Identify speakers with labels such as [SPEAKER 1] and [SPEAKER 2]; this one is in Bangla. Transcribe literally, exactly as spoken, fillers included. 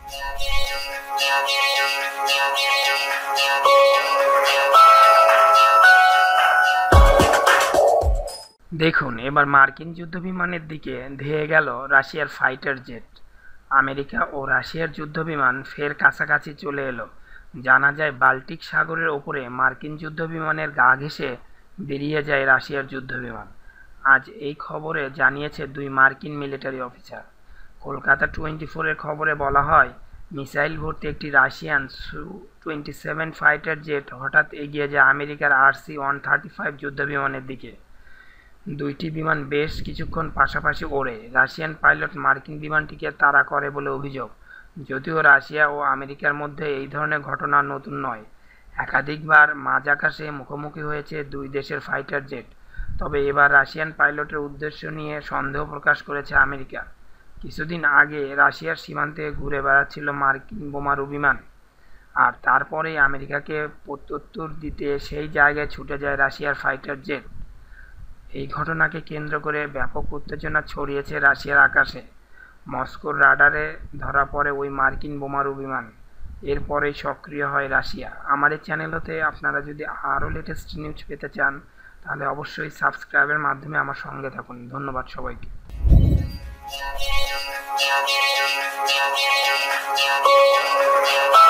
[SPEAKER 1] দেখুন, এবার মার্কিন যুদ্ধবিমানের দিকে ধেয়ে গেল রাশিয়ার ফাইটার জেট। আমেরিকা ও রাশিয়ার যুদ্ধবিমান ফের কাছাকাছি চলে এলো। জানা যায়, বাল্টিক সাগরের ওপরে মার্কিন যুদ্ধবিমানের গা ঘেঁষে বেরিয়ে যায় রাশিয়ার যুদ্ধবিমান। আজ এই খবরে জানিয়েছে দুই মার্কিন মিলিটারি অফিসার। কলকাতা টোয়েন্টি ফোরের খবরে বলা হয়, মিসাইল ভর্তি একটি রাশিয়ান সু টোয়েন্টি সেভেন ফাইটার জেট হঠাৎ এগিয়ে যায় আমেরিকার আর সি ওয়ান থার্টি ফাইভ যুদ্ধবিমানের দিকে। দুইটি বিমান বেশ কিছুক্ষণ পাশাপাশি ওড়ে। রাশিয়ান পাইলট মার্কিন বিমানটিকে তাড়া করে বলে অভিযোগ। যদিও রাশিয়া ও আমেরিকার মধ্যে এই ধরনের ঘটনা নতুন নয়, একাধিকবার মাঝ আকাশে মুখোমুখি হয়েছে দুই দেশের ফাইটার জেট। তবে এবার রাশিয়ান পাইলটের উদ্দেশ্য নিয়ে সন্দেহ প্রকাশ করেছে আমেরিকা। কিছুদিন আগে রাশিয়ার সীমান্তে ঘুরে বেড়াচ্ছিল মার্কিন বোমারু বিমান, আর তারপরেই আমেরিকাকে প্রত্যুত্তর দিতে সেই জায়গায় ছুটে যায় রাশিয়ার ফাইটার জেট। এই ঘটনাকে কেন্দ্র করে ব্যাপক উত্তেজনা ছড়িয়েছে রাশিয়ার আকাশে। মস্কোর রাডারে ধরা পড়ে ওই মার্কিন বোমারু বিমান। এরপরেই সক্রিয় হয় রাশিয়া। আমার এই চ্যানেল হতে আপনারা যদি আরও লেটেস্ট নিউজ পেতে চান, তাহলে অবশ্যই সাবস্ক্রাইবের মাধ্যমে আমার সঙ্গে থাকুন। ধন্যবাদ সবাইকে।